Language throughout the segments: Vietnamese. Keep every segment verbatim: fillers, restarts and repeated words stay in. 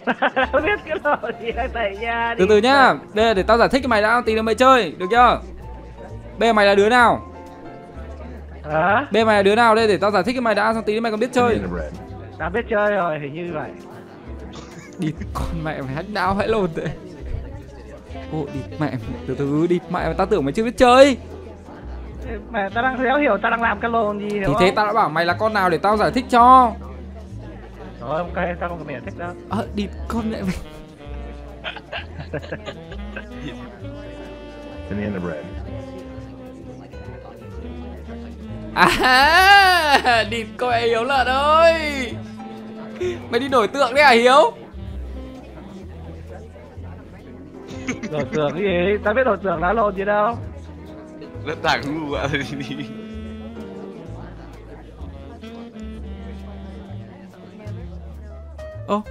Không biết cái lỗ gì đang tẩy nha. Từ từ nhá, đây là để tao giải thích cho mày đã, tí nữa mày chơi, được chưa? Bây giờ mày là đứa nào? Hả? Bây giờ mày là đứa nào đây để tao giải thích cho mày đã, xong tí nữa mày còn biết chơi. Tao biết chơi rồi, hình như vậy. Địt con mẹ mày, hack não hãy lồn thế. Ô, địt mẹ mày, từ từ, địt mẹ mày, tao tưởng mày chưa biết chơi. Mà tao đang đéo hiểu tao đang làm cái lồn gì, hiểu Thì không? thế tao đã bảo mày là con nào để tao giải thích cho. Rồi ok, tao không cần mày giải thích đâu. Ờ, địt con mẹ mày. Banana bread. À, địt con mẹ Hiếu lợn ơi. Mày đi đổi tượng đấy à Hiếu? Đổi tưởng cái gì? Tao biết đổi tưởng là lồn gì đâu. Rất thẳng ngu ạ. Đi. Ô.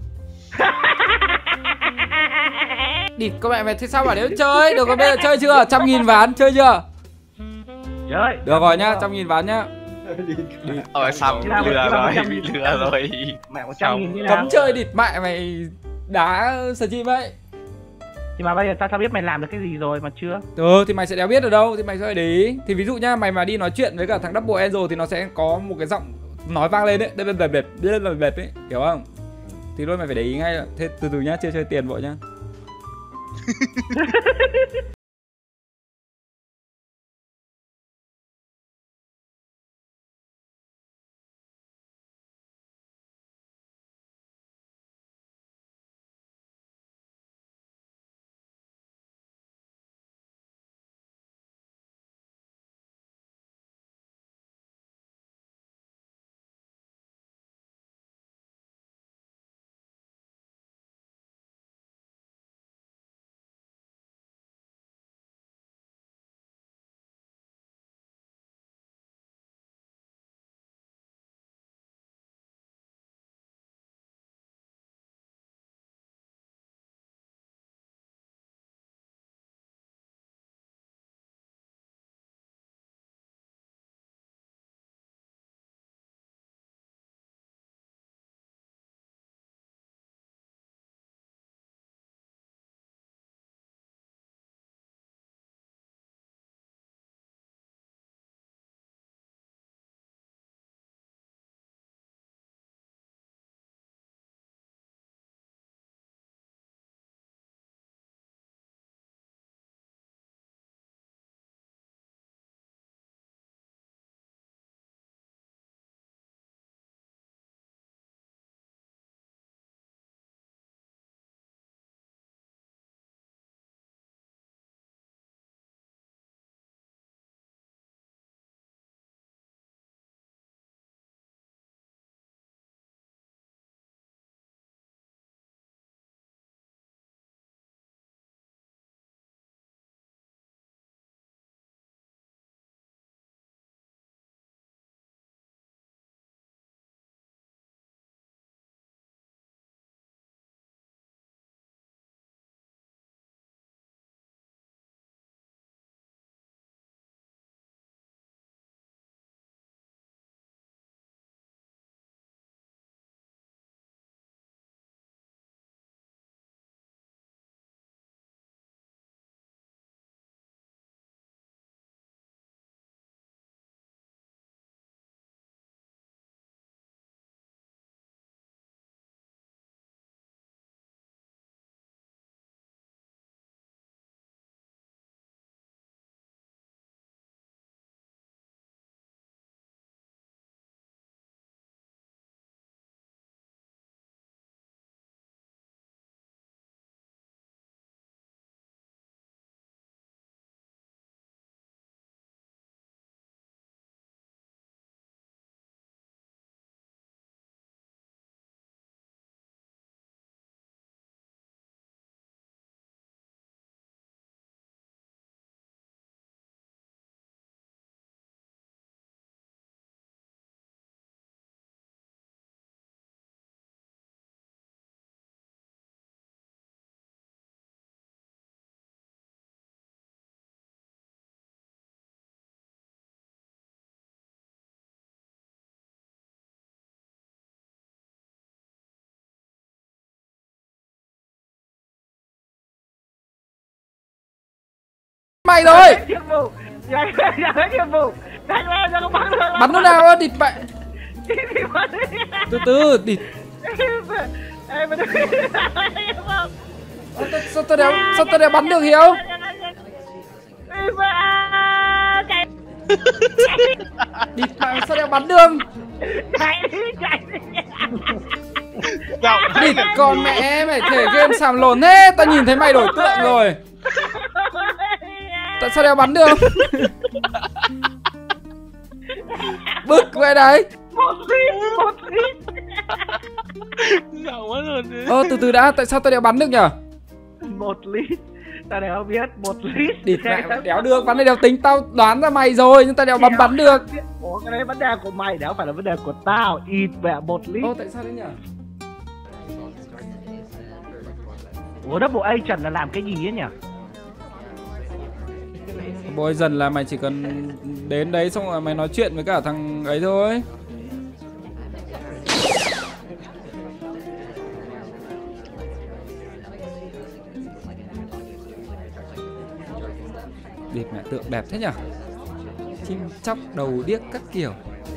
Địt con mẹ mày, thế sao bảo nếu chơi? Được, còn bây giờ chơi chưa? Trăm nghìn ván, chơi chưa? Chơi. Được rồi nhá, trăm nghìn ván nhá. Ôi xong, Làm lừa làm rồi, trăm bị nghìn. lừa rồi. Mẹ một trăm nghìn như nào? Cấm chơi địt mẹ mày, đá stream ấy. Nhưng mà bây giờ tao tao biết mày làm được cái gì rồi mà chưa? Ừ thì mày sẽ đéo biết ở đâu, thì mày sẽ phải để ý. Thì ví dụ nhá, mày mà đi nói chuyện với cả thằng Double Angel thì nó sẽ có một cái giọng nói vang lên đấy, đây là bệt bệt, đây là bệt ấy, hiểu không? Thì luôn mày phải để ý ngay. Thế từ từ nhá, chưa chơi tiền vội nhá. mày rồi. Nhiệm vụ. Nhanh lên, nhanh lên nhiệm vụ. Nhanh lên, cho nó bắn được. Bắn nó nào á, địt mẹ. Từ từ, địt. Ê, mà Sao tao đéo, sao tao đéo bắn được Hiếu? Địt mẹ, sao đéo bắn được? Chạy đi, chạy đi. Địt con mẹ, mày thể game xàm lồn thế. Tao nhìn thấy mày đổi tượng rồi. Tại sao đéo bắn được? Bực vậy đấy. Một lít, một lít. Giàu quá rồi. Ơ từ từ đã, tại sao tao đéo bắn được nhở? Một lít. Tao đéo biết, một lít. Địt mẹ, đéo được, bắn này đéo tính, tao đoán ra mày rồi nhưng tao đéo bắn bắn được. Ủa cái đấy vấn đề của mày, đéo phải là vấn đề của tao. Ít mẹ một lít. Ô tại sao đấy nhở? Ủa Double Agent là làm cái gì ấy nhỉ? Bôi dần là mày chỉ cần đến đấy xong rồi mày nói chuyện với cả thằng ấy thôi. Địt mẹ, tượng đẹp thế nhỉ? Chim chóc đầu điếc các kiểu.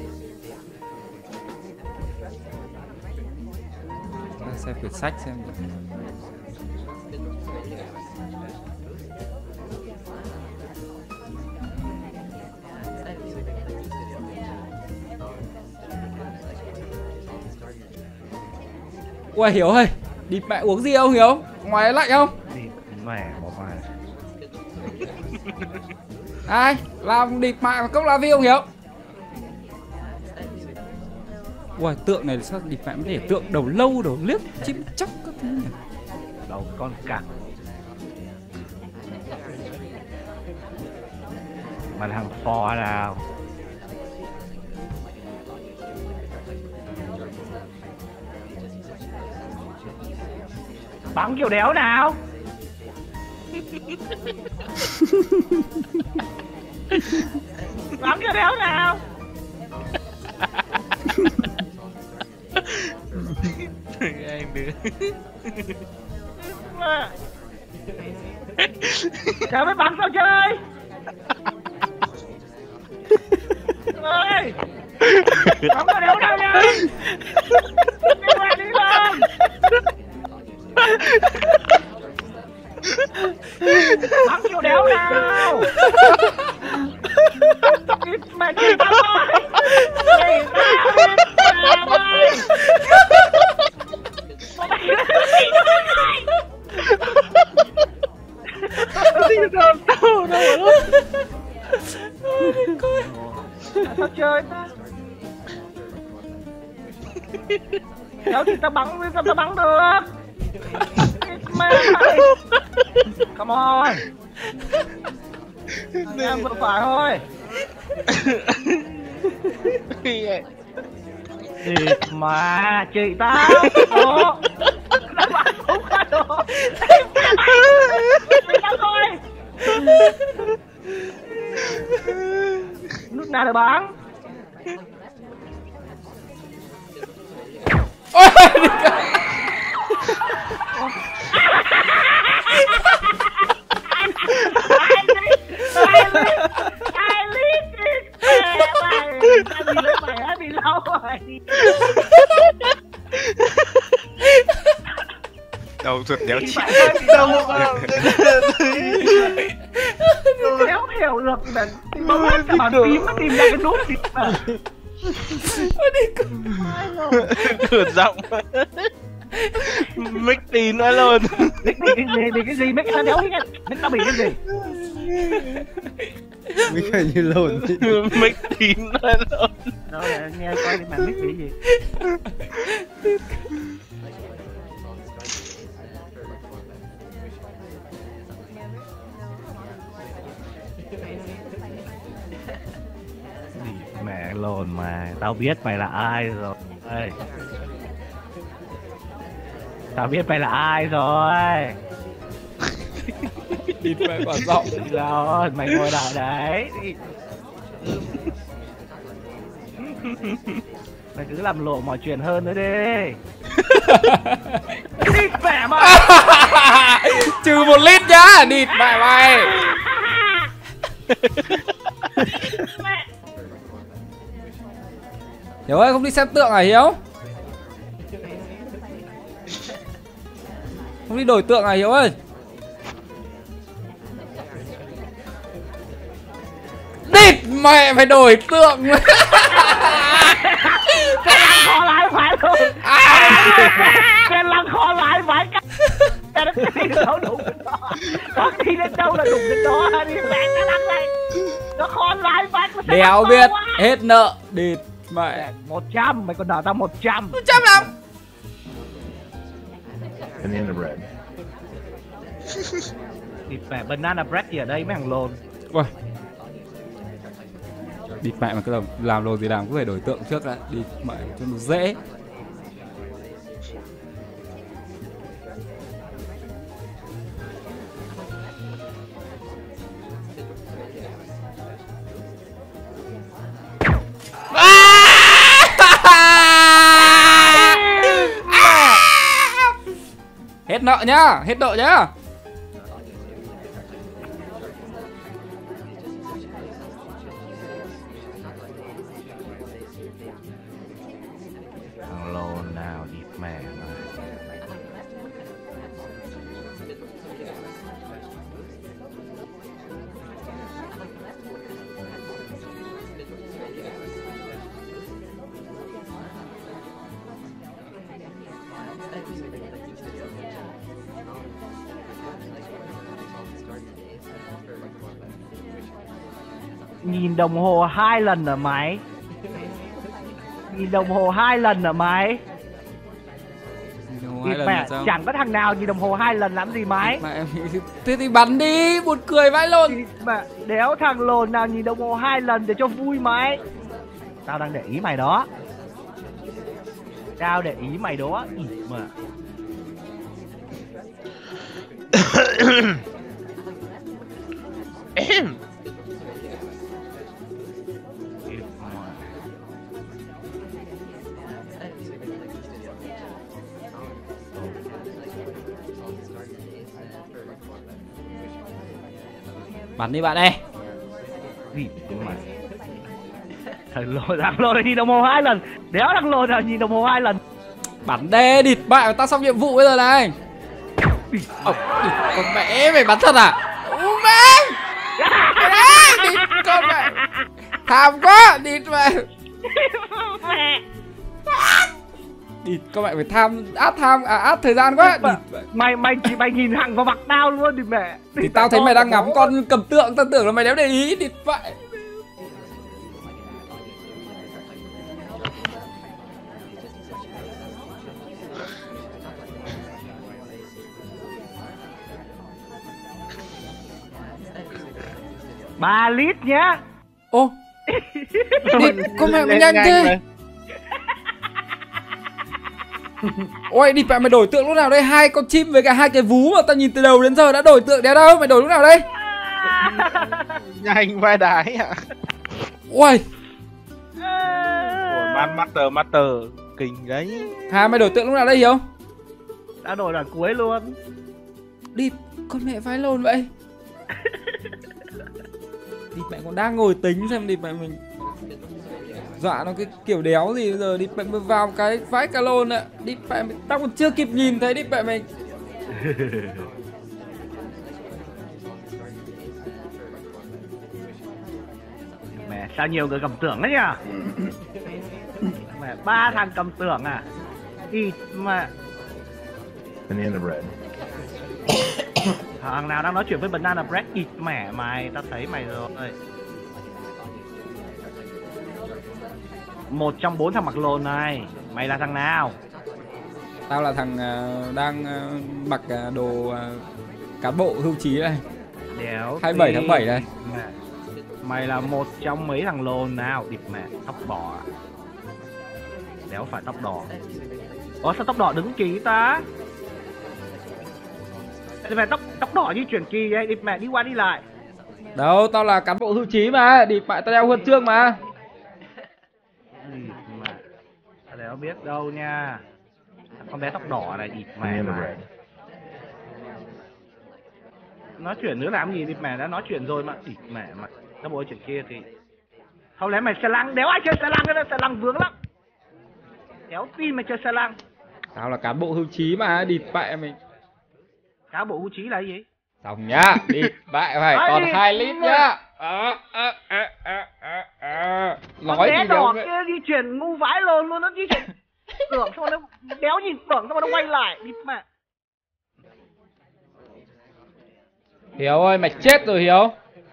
Ta xem quyển sách xem. Ui Hiếu ơi, địt mẹ uống gì không Hiếu? Ngoài lạnh không? Địt mẹ bỏ mày. Ai? Làm địt mẹ một cốc lá vi không Hiếu? Ui tượng này sao địt mẹ mới để tượng đầu lâu, đầu liếc, chim chóc các thứ nhỉ? Đầu con cặc. Mà làm phò nào? Bắn kiểu đéo nào. Bắn kiểu đéo nào. Anh đứa. Chả biết bắn sao chơi. Ơi. Bắn kiểu đéo nào nha. Đi qua đi lên. Bắn kiểu đéo nào. Mẹ chị tao ơi. Chị tao ơi. Đi đâu đâu đâu. Sao chơi ta? Kéo thì tao bắn, sao tao bắn được? Mẹ mày. Come on. Anh em vừa phải thôi. Địt mà chị tao. Ủa? Nó bắn không có được. Chị tao thôi. Nước nào để bắn? Ôi Mày bị lâu rồi. Đầu ruột đéo chịu. Đâu đéo hiểu được mình. Bấm hết cả bàn phím mới tìm ra cái nút gì mà. Cửa giọng. Mic tín nói luôn. Mic bị cái gì? Bị cái gì? Mic nó đéo biết. Mic nó bị cái gì? Mic hình như lồn. Mic tín nói luôn. Đó là nghe coi đi mà mic bị gì? Mẹ lồn mà, tao biết mày là ai rồi. Ê. Tao biết mày là ai rồi. địt mẹ quả giọng. Rồi, mày ngồi lại đấy. Mày cứ làm lộ mọi chuyện hơn nữa đi. Địt mẹ mày. Trừ một lít nhá, địt mẹ mày. Hiếu ơi, không đi xem tượng à Hiếu? Không đi đổi tượng à Hiếu ơi? Địt mẹ phải đổi tượng. Cái lăng kho lái phải luôn. Cái lăng kho lái phải. Cái nó đi đâu đụng đến đó. Có đi đến đâu là đụng đến đó. Đi mẹ cái lăng này. Nó kho lái phải. Đéo biết, hết nợ. Địt mẹ. Một trăm, mày còn đỏ tao một trăm. Một trăm lắm. Banana bread. Thịt mẹ banana bread gì ở đây mấy thằng lồn. Ui. Địt mẹ mà cứ làm, làm lồn gì làm cũng phải đổi tượng trước đã. Địt mẹ cho nó dễ. Hết nợ nhá, hết nợ nhá. Thằng lồn nào địt mẹ mà. Nhìn đồng hồ hai lần ở máy. Nhìn đồng hồ hai lần ở máy. Hai lần mẹ là sao? chẳng có thằng nào nhìn đồng hồ hai lần làm gì máy. Mẹ em thế thì bắn đi, buồn cười vãi lồn. Mẹ đéo thằng lồn nào nhìn đồng hồ hai lần để cho vui máy. Tao đang để ý mày đó. Tao để ý mày đó. Ý mà. Bắn đi bạn ơi. Gì mà. Thằng lồn, thằng lồn này nhìn đồng hồ hai lần. Đéo thằng lồn nào nhìn đồng hồ hai lần. Bắn đê địt bại, ta xong nhiệm vụ bây giờ này. Ồ, con mẹ mày bắn thật à? Ú mẹ. Đấy, địt con mẹ. Tham quá, địt mẹ. Mẹ. Địt con mẹ phải tham, át tham, à át thời gian quá. Địt mẹ. Mày mày chỉ mày nhìn thẳng vào mặt tao luôn thì mẹ. Thì tao thấy mày đang ngắm con cầm tượng, tao tưởng là mày đéo để ý, địt vậy. Ba lít nhá. Ô. Địt con mẹ mày nhanh thế. Ôi địt mẹ mày đổi tượng lúc nào đây? Hai con chim với cả hai cái vú mà tao nhìn từ đầu đến giờ đã đổi tượng đéo đâu, mày đổi lúc nào đây? Nhanh vai đái ạ. Ui. Ủa, man master master kinh đấy. Hà mày đổi tượng lúc nào đây Hiếu? Đã đổi đoạn cuối luôn. Địt con mẹ vãi lồn vậy. Địt mẹ còn đang ngồi tính xem địt mẹ mình dọa nó cái kiểu đéo gì bây giờ. Địt mẹ mới vào cái vãi cả lồn ạ. Địt mẹ mày tao còn chưa kịp nhìn thấy địt mẹ mày. Mẹ sao nhiều người cầm tưởng đấy nhỉ? Mẹ ba thằng cầm tưởng à? Thì mà Banana bread. thằng nào đang nói chuyện với banana bread? Ịt mẹ mày, tao thấy mày rồi. Một trong bốn thằng mặc lồn này, mày là thằng nào? Tao là thằng uh, đang uh, mặc uh, đồ uh, cán bộ hưu trí đây. Đéo hai mươi bảy tháng bảy đây. Mẹ. Mày là một trong mấy thằng lồn nào? Địt mẹ, tóc đỏ à? Đéo phải tóc đỏ. Ủa sao tóc đỏ đứng kỳ ta? Thì mẹ tóc tóc đỏ như chuyển kỳ vậy, địt mẹ đi qua đi lại. Đâu, tao là cán bộ hưu trí mà, địt mẹ tao đeo huân chương mà. Địt mẹ, tao đéo biết đâu nha. Con bé tóc đỏ này địt mẹ Banana mà. bread. Nói chuyện nữa làm gì địt mẹ, đã nói chuyện rồi mà, địt mẹ mà. Double O chuyển kia thì không lẽ mày xe lăng, đéo ai chơi xe lăng cái đó, xe lăng vướng lắm. Đéo tin mày chơi xe lăng. Tao là cán bộ hưu trí mà, địt bại mày. Cán bộ hưu trí là cái gì? Xong nhá, địt bại phải còn hai lít nhá. À, à, à, à, à, à. Nói gì đâu kia di chuyển ngu vãi lồn luôn, nó di chuyển tưởng xong nó đéo nhìn tưởng xong nó quay lại đi mà. Hiếu ơi, mày chết rồi Hiếu.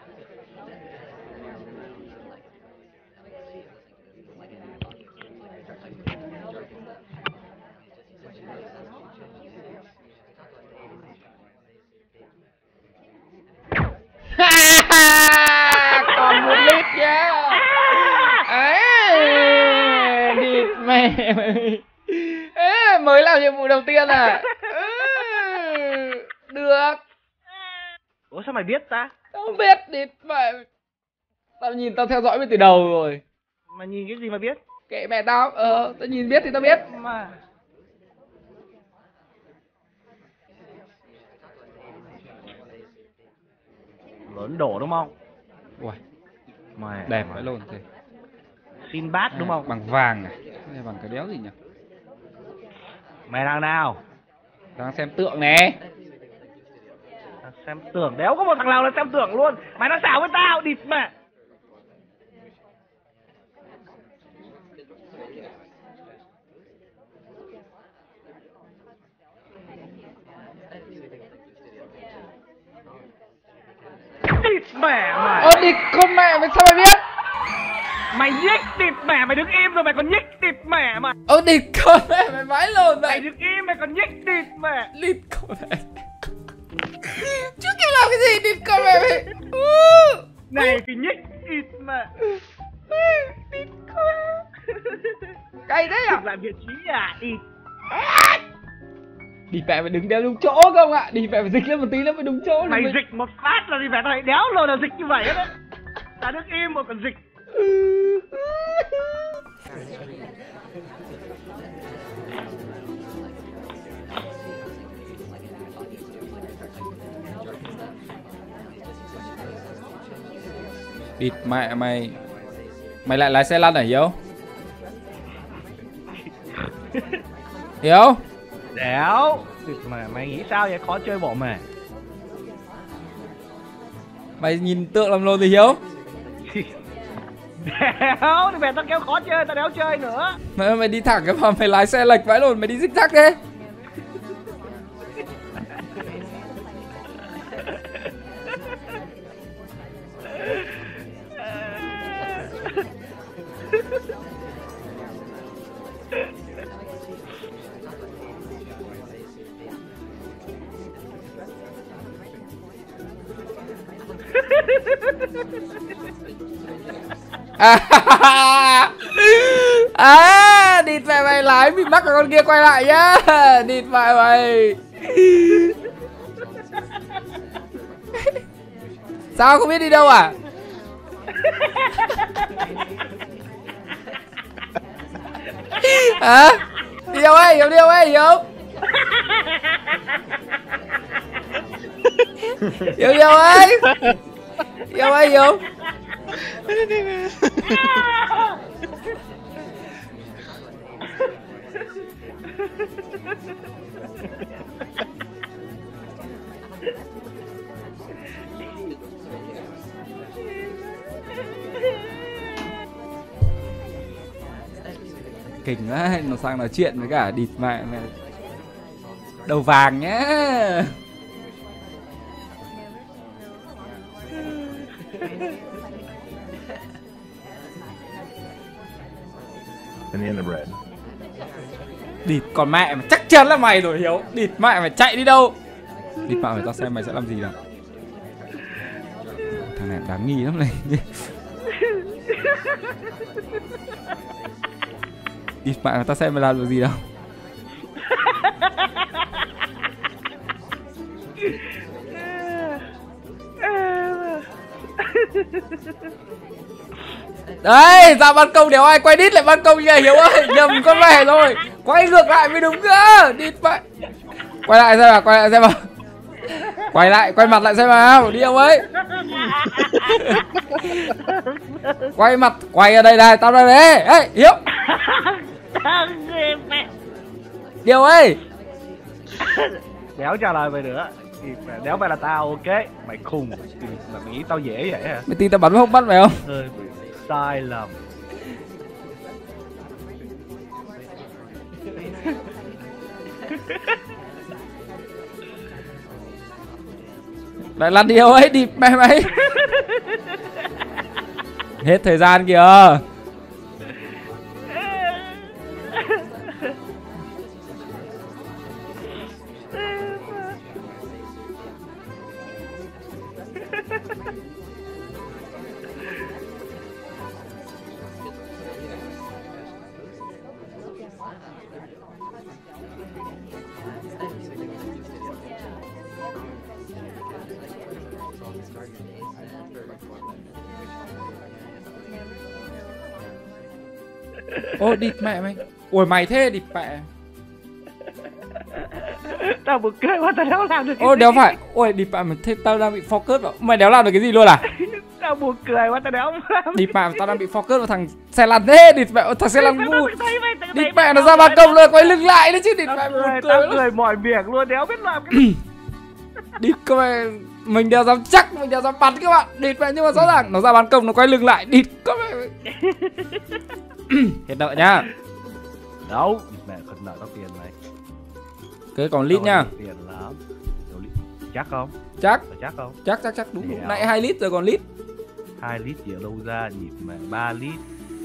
Còn một lít nhá. À, địt mẹ mày. À, mới làm nhiệm vụ đầu tiên à. À, được. Ủa sao mày biết ta? Tao không biết, địt mẹ. Tao nhìn tao theo dõi mày từ đầu rồi. Mày nhìn cái gì mà biết? Kệ mẹ tao, ờ, tao nhìn biết thì tao biết. Mà lớn đổ đúng không? Ui, Mày đẹp phải luôn thế. xin bát đúng không? Bằng vàng này, hay bằng cái đéo gì nhỉ? Mày đang nào? Đang xem tượng nè. Xem tưởng, đéo có một thằng nào là xem tưởng luôn. Mày đang xảo với tao, địt mẹ. Địt mẹ mày. Ơ địt con mẹ mày sao mày biết? Mày nhích địt mẹ, mày đứng im rồi mày còn nhích địt mẹ mày. Ơ địt con mẹ mày vãi lồn Mày mày. đứng im mày còn nhích địt mẹ. Địt con mẹ. Chứ kêu làm cái gì địt con mẹ mày. Này thì nhích địt mẹ. Địt con mẹ. Cay thế à? Làm vị trí à địt. Địt mẹ mày đứng đeo đúng chỗ không ạ? Địt mẹ phải dịch lên một tí nữa mới đúng chỗ. Mày mới... dịch một phát là gì phải thầy đéo rồi là dịch như vậy hết đấy. Ta đứng im mà còn dịch. Địt mẹ mày. Mày lại lái xe lăn à Hiếu? Hiếu? Đéo. Mà mày nghĩ sao vậy, khó chơi bỏ mày. Mày nhìn tượng làm lồn gì Hiếu? Đéo, thì mẹ tao kêu khó chơi, tao đéo chơi nữa. Mày, mày đi thẳng cái mà mày lái xe lệch vãi lồn, mày đi zigzag thế. À, à địt mẹ mày lái bị mắc cái con kia quay lại nhá. Địt mẹ mày. Sao không biết đi đâu à? Hả? Đi đâu ấy? Hiếu đi đâu ấy? Hiếu? Hiếu đi đâu ấy? Đi đâu ấy Hiếu? Kinh quá, nó sang nói chuyện với cả địt mẹ mày. Đầu vàng nhá. Banana bread. Địt con mẹ mà, chắc chắn là mày rồi Hiếu. Địt mẹ mày chạy đi đâu? Địt mẹ mày, tao xem mày sẽ làm gì nào. Thằng này đáng nghi lắm này. Địt mẹ mày, tao xem mày làm được gì đâu. Đấy, ra ban công đéo ai quay đít lại ban công như này Hiếu ơi. Nhầm con mẹ rồi. Quay ngược lại mới đúng cơ. Địt mẹ. Quay lại xem nào, quay lại xem nào. Quay lại, quay mặt lại xem nào. Đi đâu ấy? Quay mặt, quay ở đây này, tao đây này. Ê, Hiếu. Điều ơi. Đéo trả lời mày nữa. Đéo phải là tao, ok. Mày khùng. Mày nghĩ tao dễ vậy hả? Mày tin tao bắn không bắt mày không? Hơi bị sai lầm. Lại lăn Điều ấy, đi mày mày. Hết thời gian kìa. Ô, địt mẹ mày. Ui mày thế địt mẹ. Tao buồn cười quá, tao đéo làm được cái Ô gì. đéo phải. Ôi địt mẹ mày, thế tao đang bị focus vào. Mày đéo làm được cái gì luôn à? Tao buồn cười quá, tao đéo làm. Địt mẹ, tao đang bị focus vào thằng xe lăn thế. địt mẹ, thằng xe lăn ngu. Tao thấy mày, tao thấy Địt mẹ nó ra ban công rồi quay lưng lại đấy chứ. Địt mẹ Tao buồn cười, cười tao lắm. cười mỏi miệng luôn, đéo biết làm cái gì. Địt các mẹ, mình đéo dám chắc, mình đéo dám bắn các bạn. Địt mẹ, nhưng mà rõ ràng nó ra ban công nó quay lưng lại. Địt các mẹ. Hết nợ nhá. Đâu, mẹ cần nợ tao tiền mày. Cái còn lít nhá. Tiền lắm. Chắc không? Chắc, Phải chắc không? chắc chắc chắc đúng. Đéo. Đúng. Nãy hai lít rồi còn lít. hai lít gì ở đâu ra nhịp mà ba lít.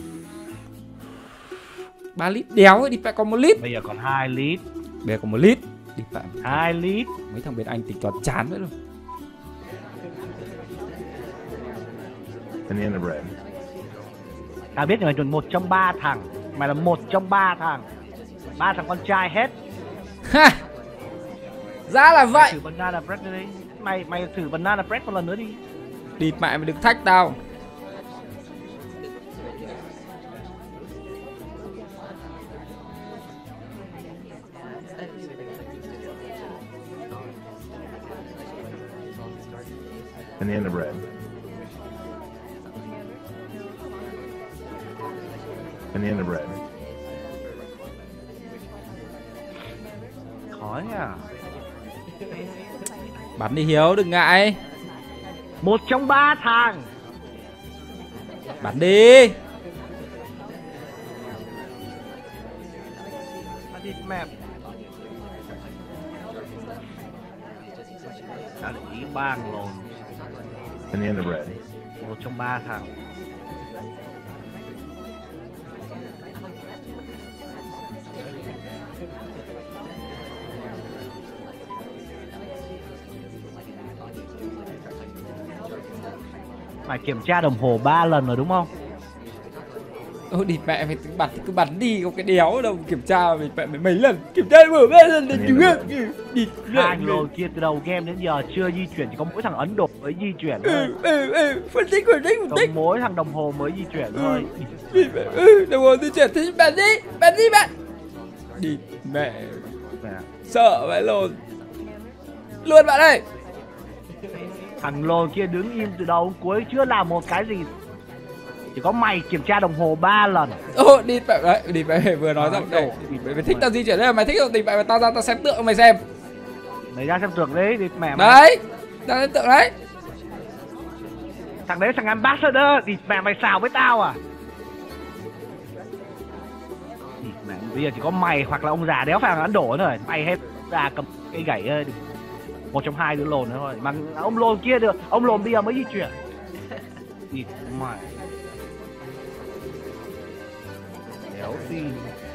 ba lít đéo ấy, địt mẹ còn một lít. Bây giờ còn hai lít. Bây giờ còn một lít. Địt mẹ. hai lít. Mấy thằng bên Anh tính toán chán vậy luôn. Banana bread. Tao biết mày chuẩn một trong ba thằng. Mày là một trong ba thằng. Ba thằng con trai hết. Ha. Ra là vậy. Thử banana bread đi. Mày mày thử banana bread một lần nữa đi. Địt mẹ mày đừng thách tao. Banana bread. Banana bread. Khó nha. Bắn đi Hiếu, đừng ngại. Một trong ba thằng. Bắn đi. Bắn đi mẹ. Đã để ý bang lồn. Banana bread. Một trong ba thằng. Mày kiểm tra đồng hồ ba lần rồi đúng không? Ôi địt mẹ mày cứ bắn cứ bắn đi, có cái đéo đâu kiểm tra mày mẹ mày mấy lần kiểm tra mở ba lần là chúng á. Địt mẹ. Hai lô kia từ đầu game đến giờ chưa di chuyển, chỉ có mỗi thằng Ấn Độ mới di chuyển thôi. Ừ, ừ, ừ, phân tích phân tích phân Có tích. mỗi thằng đồng hồ mới di chuyển thôi. Địt mẹ. Ừ, đồng hồ di chuyển thì bắn đi, bắn đi bạn. Địt mẹ. Mẹ. Sợ vậy luôn. Luôn bạn ơi. Thằng lô kia đứng im từ đầu đến cuối chưa làm một cái gì. Chỉ có mày kiểm tra đồng hồ ba lần. Ô, đi mẹ đấy, đi mẹ vừa nói rằng Đồ. đây, mày, mày thích tao di chuyển đấy, mày thích thì mày tao ra tao xem tượng mày xem. Mày ra xem tượng đấy thì mẹ mày. Đấy, ra xem tượng đấy. Thằng đấy thằng ambassador thì mẹ mày xào với tao à? Thì mẹ, bây giờ chỉ có mày hoặc là ông già đéo phải thằng Ấn Độ nữa rồi. Mày hết già cầm cây gậy ơi. Một trong hai đứa lồn nữa thôi. Mà ông lồn kia được, ông lồn bây giờ mới di chuyển. Thì mày đéo tin.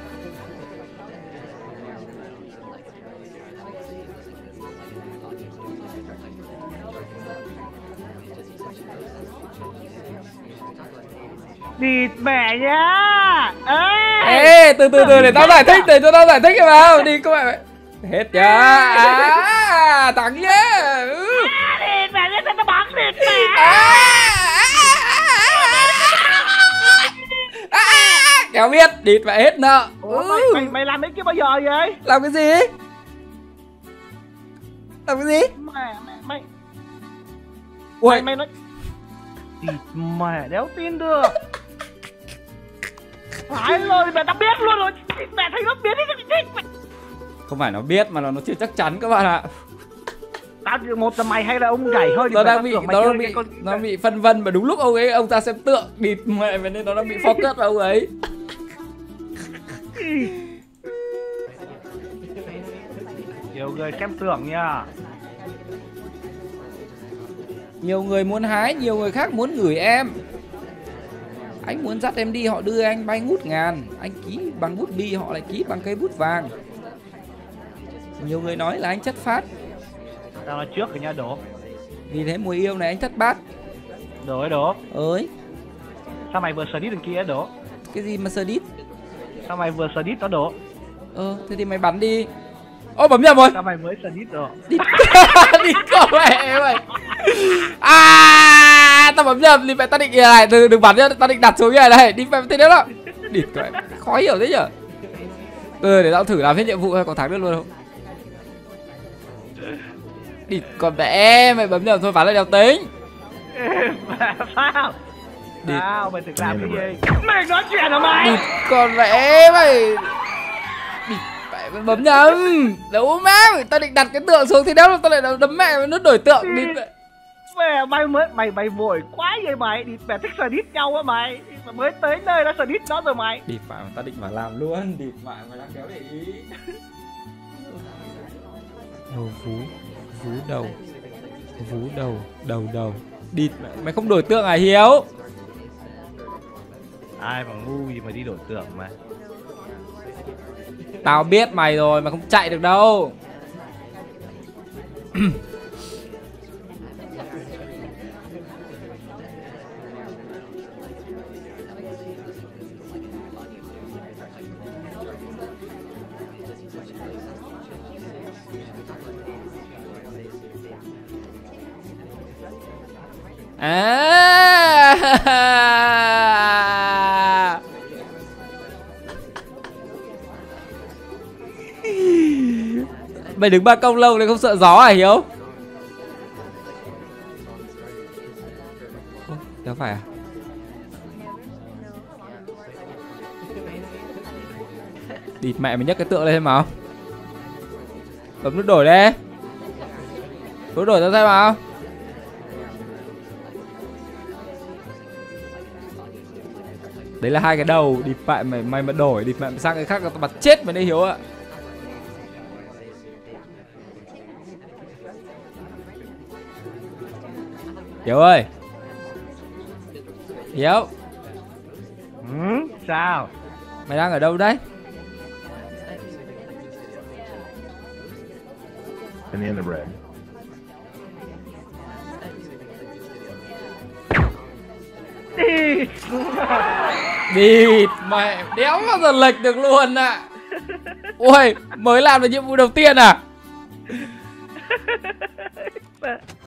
Địt mẹ nhá. Ê, Ê, từ từ từ để tao giải thích, để cho tao giải thích cái vào. Đi các bạn. Hết nhá. À, thắng nhá. Ừ. địt mẹ nhá, sao tao bắn địt mẹ. À, à, à, kéo biết, địt mẹ hết nợ. Ủa, mày, mày, mày làm mấy cái bao giờ vậy? Làm cái gì? Làm cái gì? Mẹ, mẹ, mày, Ui, mày, mày nói Thì mẹ đéo tin được. Phải rồi, mẹ tao biết luôn rồi. Mẹ thấy nó biết đi mẹ. Không phải nó biết mà là nó chưa chắc chắn các bạn ạ. Tao một là mày hay là ông gảy hơi thì Nó mày đang tao bị tưởng mày nó chơi đang bị cái con- nó bị phân vân mà đúng lúc ông ấy ông ta xem tượng địt mẹ vậy nên nó đang bị focus vào ông ấy. Nhiều người xem tưởng nha. Nhiều người muốn hái, nhiều người khác muốn gửi em. Anh muốn dắt em đi, họ đưa anh bay ngút ngàn. Anh ký bằng bút bi, họ lại ký bằng cây bút vàng. Nhiều người nói là anh chất phát. Tao nói trước rồi nha Đỗ. Vì thế mùa yêu này anh thất bát. Đỗ ấy Đỗ. Ơi, Sao mày vừa sờ đít đằng kia Đỗ? cái gì mà sờ đít? Sao mày vừa sờ đít đó Đỗ? Ờ, thế thì mày bắn đi. Ô, bấm nhầm rồi. Sao mày mới sờ đít Đỗ? Đi đi cậu mẹ mày. À, tao bấm nhầm thì mẹ tao định này, đừng đừng bắn nhá, tao định đặt xuống như này này, đi mẹ thế đó đó. Địt cậu mẹ, khó hiểu thế nhở. Ừ, để tao thử làm hết nhiệm vụ hay có thắng được luôn không? Địt con mẹ, mày bấm nhầm thôi, bắn lại đeo tính. Sao? Địt. Sao mày tự làm cái gì? Mày nói chuyện hả mày? Địt con mẹ mày. Địt mẹ, mày bấm nhầm. Đâu má, tao định đặt cái tượng xuống thì đéo tao lại đấm mẹ mày nút đổi tượng đi. Mẹ mày mới mày mày vội quá vậy mày, đi mẹ thích sờ đít nhau á mày. Mày mới tới nơi đã sờ đít nó rồi mày. Địt mẹ, tao định vào làm luôn, địt mẹ mày đang kéo để ý. Đầu vú, vú đầu, vú đầu, đầu đầu. Địt mẹ, mày không đổi tượng à Hiếu? Ai mà ngu gì mà đi đổi tượng mà. Tao biết mày rồi, mày không chạy được đâu. À. Mày đứng ban công lâu nên không sợ gió à Hiếu? Ô, đâu phải à? Địt mẹ mày nhấc cái tượng lên xem nào. Bấm nút đổi đi. Nút đổi ra xem nào. Đấy là hai cái đầu, địt mẹ mày mày mà đổi, địt mẹ mày sang cái khác tao bật chết mày đấy Hiếu ạ. Hiếu ơi. Hiếu. Ừ, sao? Mày đang ở đâu đấy? Banana bread. Đi. Địt mẹ, đéo bao giờ lệch được luôn ạ. À. Ôi, mới làm được nhiệm vụ đầu tiên à?